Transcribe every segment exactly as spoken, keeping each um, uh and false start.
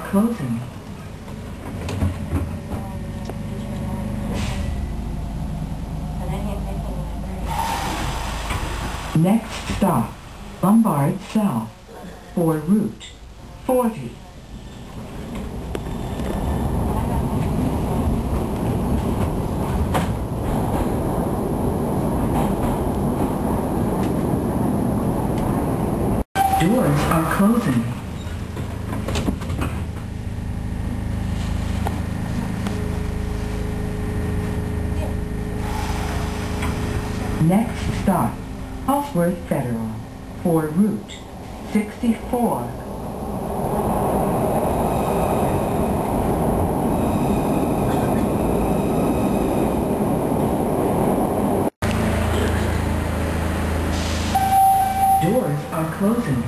closing. Next stop, Lombard South, for Route forty. Doors are closing. Next stop, Ellsworth Federal, for Route sixty-four. Doors are closing.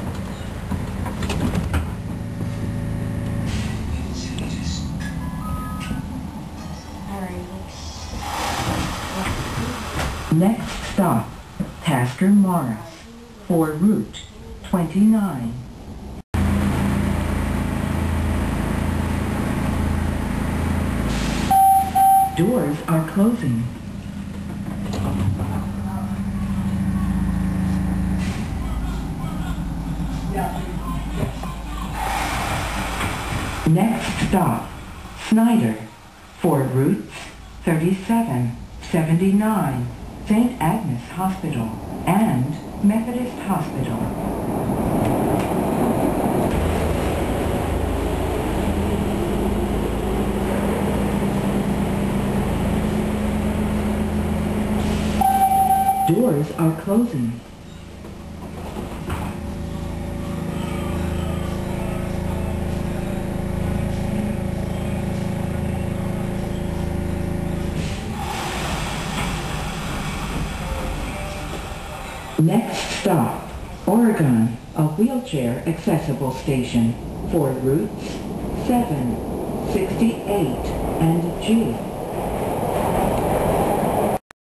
Next stop, Tasker Morris, for Route twenty-nine. Doors are closing. Next stop, Snyder, for routes thirty-seven, seventy-nine, Saint Agnes Hospital, and Methodist Hospital. Doors are closing. Next stop, Oregon, a wheelchair accessible station for routes seven, sixty-eight, and G.